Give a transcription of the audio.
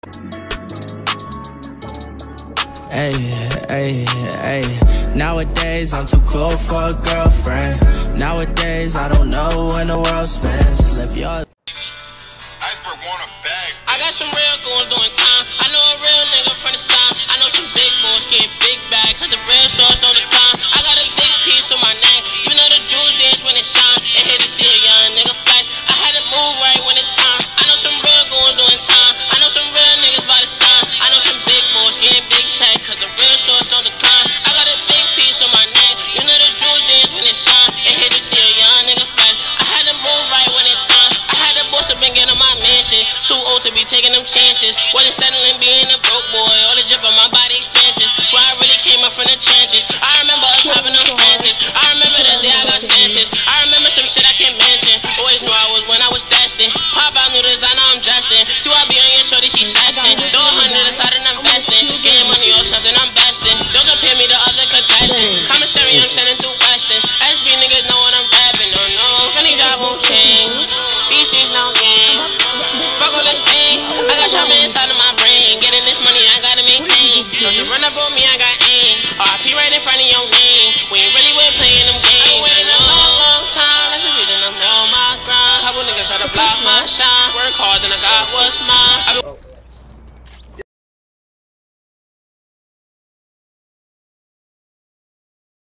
Hey, hey, hey. Nowadays I'm too cool for a girlfriend. Nowadays I don't know when the world spins. Live your Iceberg want a bag. I got some real goons doing time. I know a real nigga from the sign. I know some big boys get big bag, cause the real shorts don't decline. I got a big piece on my neck. You know the jewels dance when it shine. And hit to see a young nigga flash. I had to move right when it's time. I know some real goons doing time. I know some real niggas by the sign. I know some big boys getting big check, cause the real shorts don't decline. I got a big piece on my neck. You know the jewels dance when it shine. And hit to see a young nigga flash. I had to move right when it's time. I had to boss up and get on my mansion. Too old to be taking them chances. Wasn't settling being a broke boy. All the drip on my body extensions. That's why I really came up from the trenches. I remember us hopping on fences. I remember the day I got sentenced. I remember some shit I can't mention. Always knew I was when I was destined. Pop out new designer, I'm dressed in. See why I be on your shorty, she sexing. Throw 100 aside and I'm investing. Getting money off something I'm besting. Don't compare me to other contestants. Commissary, I'm sending through Westons. SB niggas know what I'm rapping. Oh no, Funny job on king. These streets no game. Fuck all this pain. I got Shaman inside of my brain. Getting this money, I gotta maintain. Don't you run up on me, I got aim. RP right in front of your name. We ain't really with playing them games. I waited a long, long time. That's the reason I'm on my grind. Couple niggas try to block my shine. Work hard and I got what's mine.